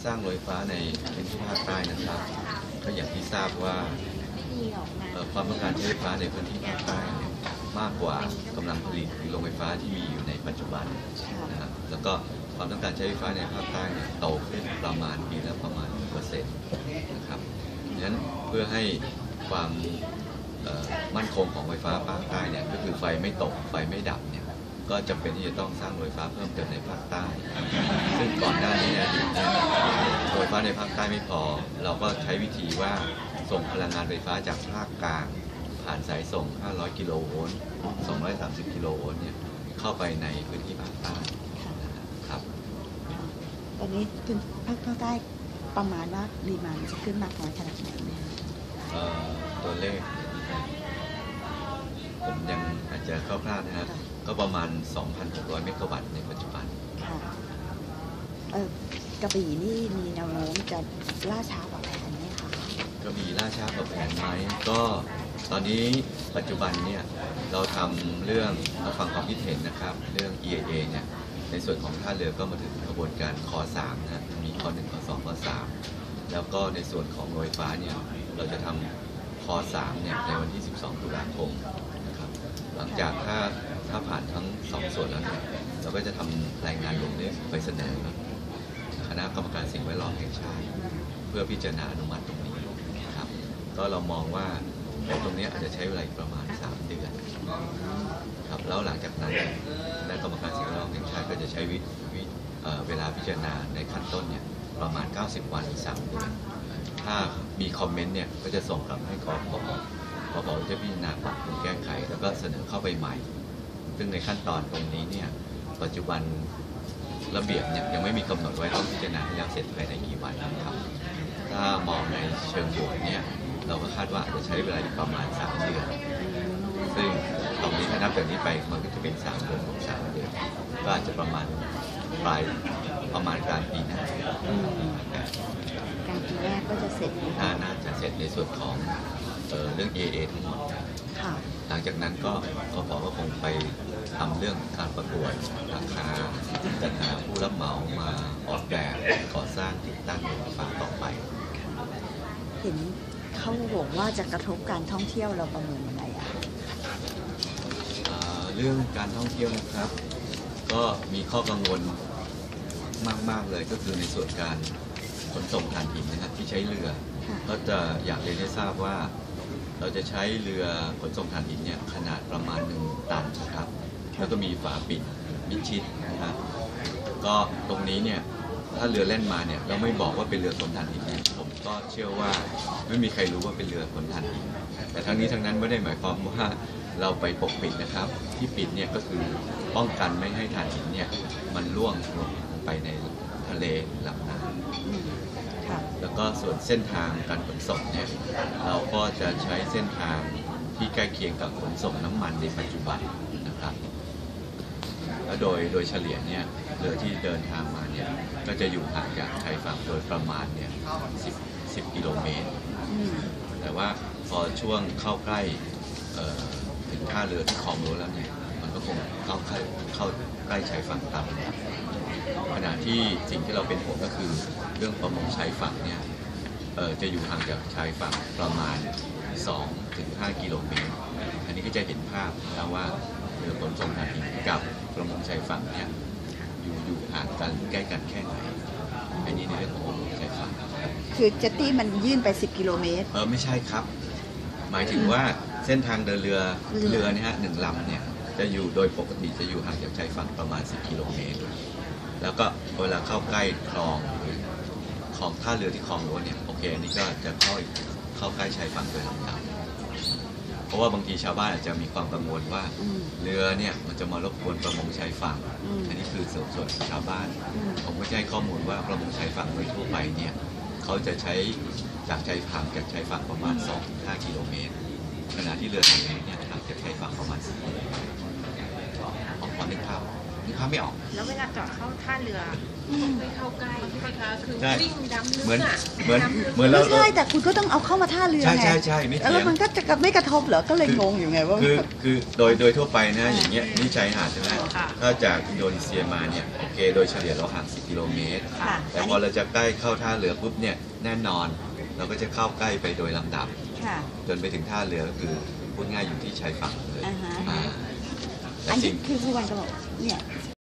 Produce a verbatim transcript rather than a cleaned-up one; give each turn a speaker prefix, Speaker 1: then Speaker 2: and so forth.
Speaker 1: สร้างโรงไฟฟ้าในพื้นที่ภาคใต้นะครับก็อย่างที่ทราบว่าความต้องการใช้ไฟฟ้าในพื้นที่ภาคใต้มากกว่ากำลังผลิตโรงไฟฟ้าที่มีอยู่ในปัจจุบันนะครับแล้วก็ความต้องการใช้ไฟฟ้าในภาคใต้เนี่ยโตขึ้นประมาณปีละประมาณหนึ่งเปอร์เซ็นต์นะครับดังนั้นเพื่อให้ความมั่นคงของไฟฟ้าภาคใต้เนี่ยก็คือไฟไม่ตกไฟไม่ดับเนี่ยก็จำเป็นที่จะต้องสร้างโรงไฟฟ้าเพิ่มเติมในภาคใต้ซึ่งก่อนหน้านี้เนี่ยโรงไฟฟ้าในภาคใต้ไม่พอเราก็ใช้วิธีว่าส่งพลังงานไฟฟ้าจากภาคกลางผ่านสายส่งห้าร้อยกิโลโวลต์สองร้อยสามสิบกิโลโวลต์เนี่ยเข้าไปในพื้นที่ภาคใต้ครับ
Speaker 2: ตอนนี้พื้นภาคใต้ประมาณว่าดีมานด์จะขึ้นมากน้อยขนาดไหน
Speaker 1: ตัวเลขผมยังอาจจะคร่าวๆนะครับก็ประมาณ สองพันหกร้อย เมกะวัตต์ในปัจจุบัน
Speaker 2: ค่ะเออกระบี่นี่มีแนวโน้มจะล่าช้ากว่าแผนไหมคะ
Speaker 1: กระบี่ล่าช้ากว่าแผนไหมก็ตอนนี้ปัจจุบันเนี่ยเราทำเรื่องเราฟังความคิดเห็นนะครับเรื่อง อี เอ เอ เนี่ยในส่วนของท่าเรือก็มาถึงกระบวนการคอสามนะมีคอหนึ่งคอสองคอสามแล้วก็ในส่วนของโรงไฟฟ้าเนี่ยเราจะทำคอสามเนี่ยในวันที่สิบสองตุลาคมนะครับหลังจากถ้าถ้าผ่านทั้งสองส่วนแล้วเนี่ยเราก็จะทำรายงานลงเรื่องไปเสนอคณะกรรมการสิ่งแวดล้อมแห่งชาติเพื่อพิจารณาอนุมัติตรงนี้ครับก็เรามองว่าตรงนี้อาจจะใช้เวลาประมาณสามเดือนครับแล้วหลังจากนั้นคณะกรรมการสิ่งแวดล้อมแห่งชาติก็จะใช้วิเวลาพิจารณาในขั้นต้นเนี่ยประมาณเก้าสิบวันหรือสามเดือนถ้ามีคอมเมนต์เนี่ยก็จะส่งกลับให้กพ.กพ.จะพิจารณาปรับปรุงแก้ไขแล้วก็เสนอเข้าไปใหม่ซึ่งในขั้นตอนตรงนี้เนี่ยปัจจุบันระเบียบเนี่ยยังไม่มีกำหนดไว้ต้องพิจารณาให้แล้วเสร็จภายในกี่วันนะครับถ้ามองในเชิงบวกเนี่ยเราก็คาดว่าจะใช้เวลาอีกประมาณสามเดือนซึ่งตรงนี้ถ้านับจากนี้ไปมันก็จะเป็นสามเดือนของสามเดือนก็อาจจะประมาณปลายประมาณกลางปีหน้าก
Speaker 2: ลางปีแรกก็จะเสร็จ
Speaker 1: น่าจะเสร็จในส่วนของเอ่อเรื่อง เอ เอ ทั้งหมดหลังจากนั้นก็กพ.ก็คงไปทำเรื่องการประกวดราคาจัดหาผู้รับเหมามาออกแบบก่อสร้างติดตั้งโรงไฟฟ้าต่อไป
Speaker 2: เห็นเขาบอกว่าจะกระทบการท่องเที่ยวเราประเมินยังไงอะ
Speaker 1: เรื่องการท่องเที่ยวนะครับก็มีข้อกังวลมากๆเลยก็คือในส่วนการขนส่งถ่านหินนะครับที่ใช้เรือก็จะอยากเรียนให้ทราบว่าเราจะใช้เรือขนส่งถ่านหินเนี่ยขนาดประมาณหนึ่งตันนะครับแล้วก็มีฝาปิดมิดชิดนะครับก็ตรงนี้เนี่ยถ้าเรือแล่นมาเนี่ยเราไม่บอกว่าเป็นเรือขนถ่านหินเนี่ยผมก็เชื่อว่าไม่มีใครรู้ว่าเป็นเรือขนถ่านหินแต่ทั้งนี้ทั้งนั้นไม่ได้หมายความว่าเราไปปกปิดนะครับที่ปิดเนี่ยก็คือป้องกันไม่ให้ถ่านหินเนี่ยมันล่วงลงไปในทะเลลำน้ำแล้วก็ส่วนเส้นทางการขนส่งเนี่ยเราก็จะใช้เส้นทางที่ใกล้เคียงกับขนส่งน้ำมันในปัจจุบันนะครับและโดยโดยเฉลี่ยเนี่ยเรือที่เดินทางมาเนี่ยก็จะอยู่ห่างจากชายฝั่งโดยประมาณเนี่ยสิบ สิบกิโลเมตรแต่ว่าพอช่วงเข้าใกล้ถึงท่าเรือที่คลองรั้วแล้วเนี่ยมันก็คงเข้าเข้าใกล้ชายฝั่งตามขณะที่สิ่งที่เราเป็นห่วงก็คือเรื่องประมงชายฝั่งเนี่ยจะอยู่ห่างจากชายฝั่งประมาณ สองถึงห้า กิโลเมตรอันนี้ก็จะเห็นภาพแล้วว่าเรือขนส่งถ่านหินกับประมงชายฝั่งเนี่ยอยู่อยู่ห่างกันใกล้กันแค่ไหนอันนี้ในเรื่องของประมงชายฝั่ง
Speaker 2: คือเจ็ตตี้มันยื่นไปสิบกิโลเมตร
Speaker 1: เออไม่ใช่ครับหมายถึงว่าเส้นทางเดินเรือเรือเนี่ยฮะหนึ่งลำเนี่ยจะอยู่โดยปกติจะอยู่ห่างจากชายฝั่งประมาณสิบกิโลเมตรแล้วก็เวลาเข้าใกล้คลองคลองท่าเรือที่คลองรั้วเนี่ยโอเคอันนี้ก็จะเข้าเข้าใกล้ชายฝั่งโดยลำดับเพราะว่าบางทีชาวบ้านอาจจะมีความกังวลว่าเรือเนี่ยมันจะมารบกวนประมงชายฝั่งอันนี้คือส่วนส่วนชาวบ้านผมก็จะให้ข้อมูลว่าประมงชายฝั่งโดยทั่วไปเนี่ยเขาจะใช้จากชายฝั่งจากชายฝั่งประมาณ สองถึงห้า กิโลเมตรขณะที่เรือถ่านหินเนี่ยห่างจากชายฝั่งประมาณสิบกิโลเมตรพอนึกภาพนึกภาพไม่ออก
Speaker 3: แล้วเวลาจอดเข้าท่าเรือไม่เข้าใกล้คือ
Speaker 1: ใช่
Speaker 3: วิ่งดำลึก
Speaker 1: เหมือน
Speaker 3: อะ
Speaker 1: เหมือน
Speaker 3: ดำลึก
Speaker 1: เหมือนเรา
Speaker 2: ไม่ใช่แต่คุณก็ต้องเอาเข้ามาท่าเรือ
Speaker 1: ใช่
Speaker 2: ไง
Speaker 1: ใช่ใช่ไม่เถียง
Speaker 2: แล้วมันก็จะไม่กระทบเหรอก็เลยงงอยู่ไงว่า
Speaker 1: คือคือโดยโดยทั่วไปนะอย่างเงี้ยนี่ชายหาดใช่ไหมถ้าจากอินโดนีเซียมาเนี่ยโอเคโดยเฉลี่ยเราห่างสิบกิโลเมตร
Speaker 2: ค่ะ
Speaker 1: แต่พอเราจะใกล้เข้าท่าเรือปุ๊บเนี่ยแน่นอน เราก็จะเข้าใกล้ไปโดยลำดับ
Speaker 2: ค่ะ
Speaker 1: จนไปถึงท่าเรือก็คือพูดง่ายอยู่ที่ชายฝั่งเลย
Speaker 2: อ่าฮะ
Speaker 1: อ่าแต่
Speaker 2: อันนี้
Speaker 1: สิ่ง
Speaker 2: คือคือวันก็บอกเนี่ย